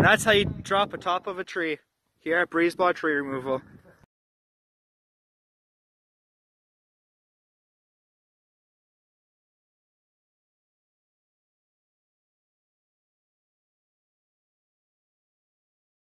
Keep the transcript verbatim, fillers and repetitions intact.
And that's how you drop a top of a tree here at Brisebois Tree Removal.